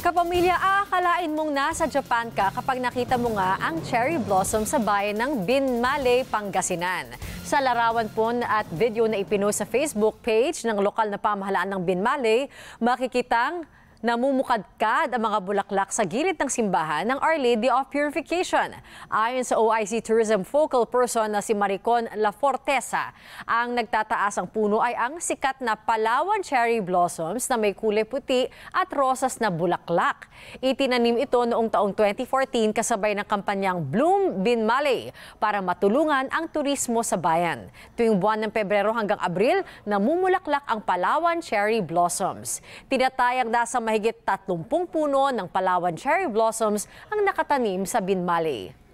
Kapamilya, aakalain mong nasa Japan ka kapag nakita mo nga ang cherry blossom sa bayan ng Binmaley, Pangasinan. Sa larawan po at video na ipinost sa Facebook page ng lokal na pamahalaan ng Binmaley, makikitang namumukadkad ang mga bulaklak sa gilid ng simbahan ng Our Lady of Purification. Ayon sa OIC Tourism Focal Person na si Maricon La Fortesa, ang nagtataas ang puno ay ang sikat na Palawan cherry blossoms na may kulay puti at rosas na bulaklak. Itinanim ito noong taong 2014 kasabay ng kampanyang Bloom Binmaley para matulungan ang turismo sa bayan. Tuwing buwan ng Pebrero hanggang Abril, namumulaklak ang Palawan cherry blossoms. Tinatayag na sa mahigit 30 puno ng Palawan cherry blossoms ang nakatanim sa Binmaley.